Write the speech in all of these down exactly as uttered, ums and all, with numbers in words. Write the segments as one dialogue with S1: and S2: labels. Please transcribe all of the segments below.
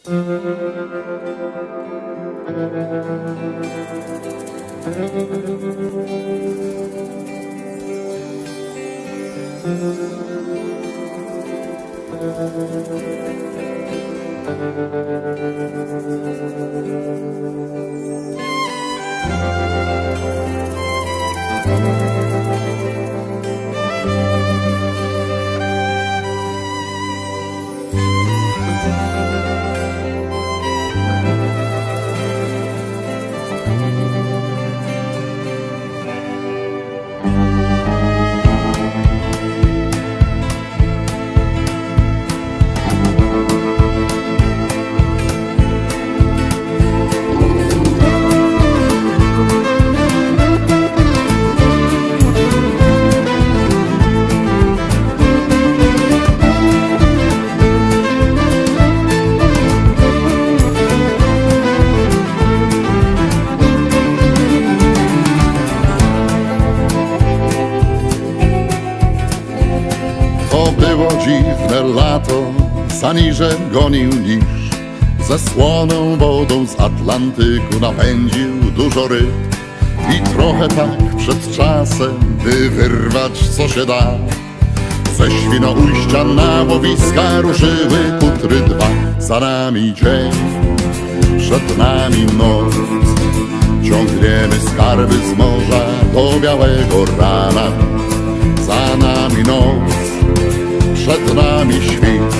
S1: Było dziwne lato, Sanirze gonił niż. Ze słoną wodą z Atlantyku napędził dużo ryb. I trochę tak przed czasem, by wyrwać co się da, ze Świnoujścia na łowiska ruszyły kutry dwa. Za nami dzień, przed nami noc, ciągniemy skarby z morza do białego rana. Za nami noc, przed nami świt,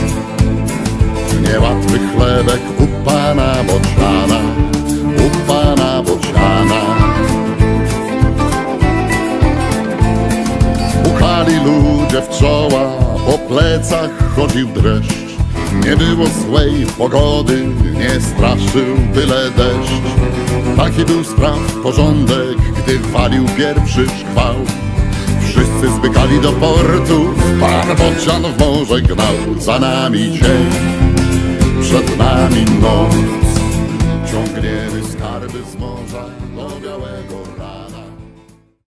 S1: niełatwy chlebek u pana Bociana, u pana Bociana. Pukali ludzie w czoła, po plecach chodził dreszcz. Nie było złej pogody, nie straszył byle deszcz. Taki był spraw porządek, gdy walił pierwszy szkwał. Wszyscy zbykali do portu, pan Bocian w morze gnał. Za nami dzień, przed nami noc, ciągniemy skarby z morza do białego.